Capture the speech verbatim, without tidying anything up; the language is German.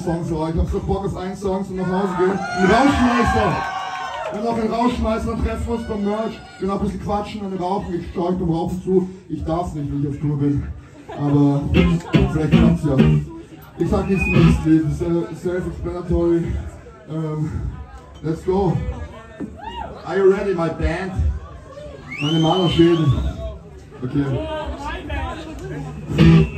Song für euch. Ich hab so Bock auf einen Song zum nach Hause gehen. Ein Rauschmeister! Und noch ein Rauschmeister, dann treffen wir uns beim Merch. Gehen noch ein bisschen quatschen und rauchen. Ich schaue euch beim Rauchen zu. Ich darf's nicht, wenn ich auf Tour bin. Aber vielleicht klappt's ja. Ich sag nichts zum nächsten Lied. Das ist self-explanatory. Um, let's go. Are you ready, my band? Meine Malerschäden. Okay.